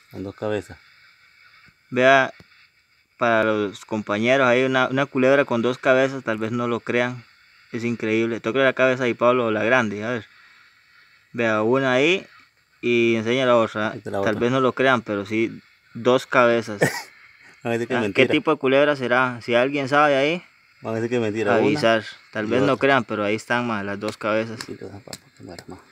Con dos cabezas. Vea, para los compañeros, hay una culebra con dos cabezas, tal vez no lo crean. Es increíble. Toque la cabeza ahí, Pablo, la grande, a ver. Vea, una ahí y enseña la otra. Esta es la Tal otra. vez no lo crean, pero sí, dos cabezas. Van a decir que es ¿Qué mentira. tipo de culebra será? Si alguien sabe ahí, Van a decir que es mentira. Una avisar. Tal y vez no otra. crean, pero ahí están más las dos cabezas. Y los zapatos, bueno, más.